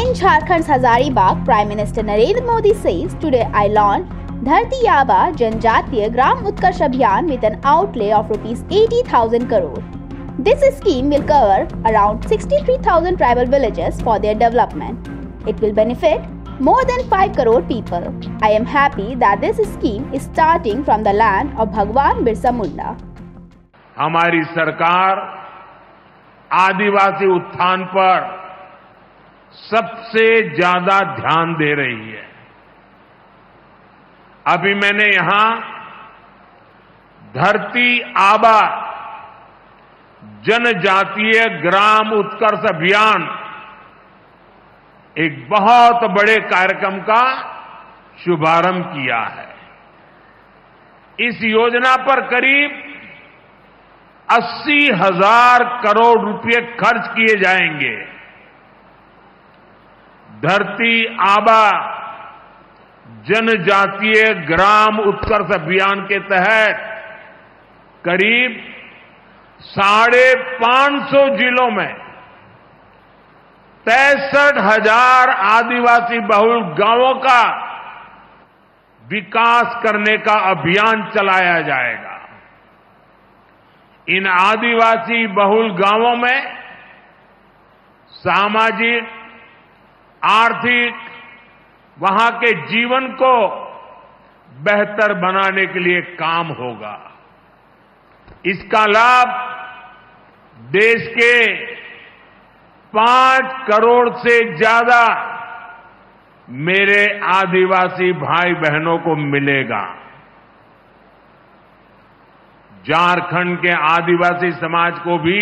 In Jharkhand's Hazaribagh, Prime Minister Narendra Modi says, "Today I launched Dharti Aaba Janjatiya Gram Utkarsh Abhiyan with an outlay of Rs 80,000 crore. This scheme will cover around 63,000 tribal villages for their development. It will benefit more than 5 crore people. I am happy that this scheme is starting from the land of Bhagwan Birsa Munda." हमारी सरकार आदिवासी उत्थान पर सबसे ज्यादा ध्यान दे रही है। अभी मैंने यहां धरती आबा जनजातीय ग्राम उत्कर्ष अभियान एक बहुत बड़े कार्यक्रम का शुभारंभ किया है। इस योजना पर करीब 80,000 करोड़ रुपए खर्च किए जाएंगे। धरती आबा जनजातीय ग्राम उत्कर्ष अभियान के तहत करीब 550 जिलों में 63,000 आदिवासी बहुल गांवों का विकास करने का अभियान चलाया जाएगा। इन आदिवासी बहुल गांवों में सामाजिक, आर्थिक, वहां के जीवन को बेहतर बनाने के लिए काम होगा। इसका लाभ देश के 5 करोड़ से ज्यादा मेरे आदिवासी भाई बहनों को मिलेगा। झारखंड के आदिवासी समाज को भी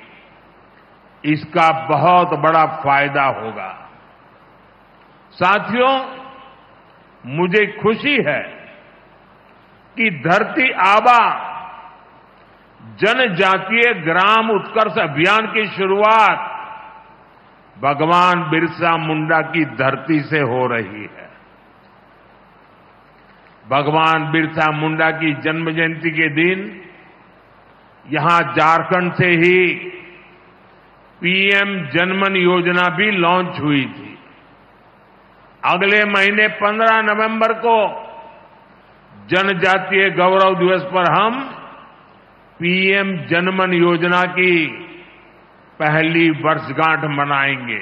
इसका बहुत बड़ा फायदा होगा। साथियों, मुझे खुशी है कि धरती आबा जनजातीय ग्राम उत्कर्ष अभियान की शुरुआत भगवान बिरसा मुंडा की धरती से हो रही है। भगवान बिरसा मुंडा की जन्म जयंती के दिन यहां झारखंड से ही पीएम जनमन योजना भी लॉन्च हुई थी। अगले महीने 15 नवंबर को जनजातीय गौरव दिवस पर हम पीएम जनमन योजना की पहली वर्षगांठ मनाएंगे।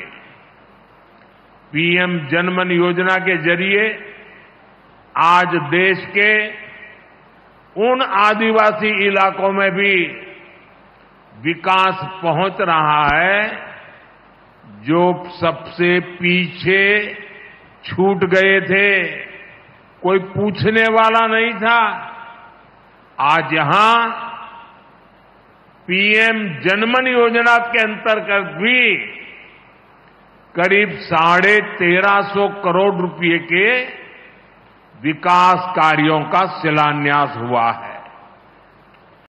पीएम जनमन योजना के जरिए आज देश के उन आदिवासी इलाकों में भी विकास पहुंच रहा है जो सबसे पीछे छूट गए थे, कोई पूछने वाला नहीं था। आज यहां पीएम जनमन योजना के अंतर्गत भी करीब 1350 करोड़ रुपए के विकास कार्यों का शिलान्यास हुआ है।